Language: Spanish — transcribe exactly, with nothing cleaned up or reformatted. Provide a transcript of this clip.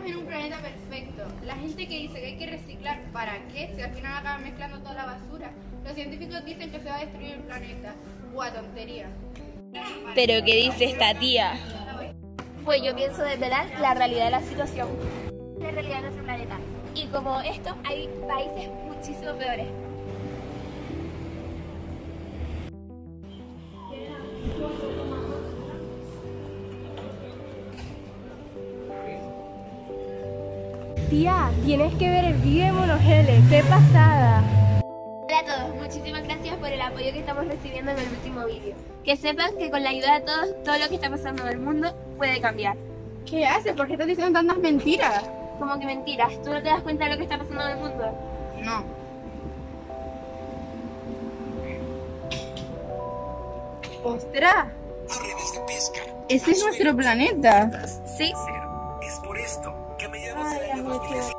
en un planeta perfecto. La gente que dice que hay que reciclar, ¿para qué? Si al final acaban mezclando toda la basura. Los científicos dicen que se va a destruir el planeta. ¡Buah, tontería! ¿Pero qué dice esta tía? Pues yo pienso desvelar la realidad de la situación, la realidad de nuestro planeta. Y como esto, hay países muchísimo peores. Tía, tienes que ver el vídeo de Monogele, qué pasada. Hola a todos, muchísimas gracias por el apoyo que estamos recibiendo en el último vídeo. Que sepan que con la ayuda de todos, todo lo que está pasando en el mundo puede cambiar. ¿Qué haces? ¿Por qué estás diciendo tantas mentiras? Como que mentiras, ¿tú no te das cuenta de lo que está pasando en el mundo? No. ¡Ostras! Redes de pesca. ¡Ese es nuestro planeta! Sí. Es por esto que a mediados Ay, del año amor, dos mil diecinueve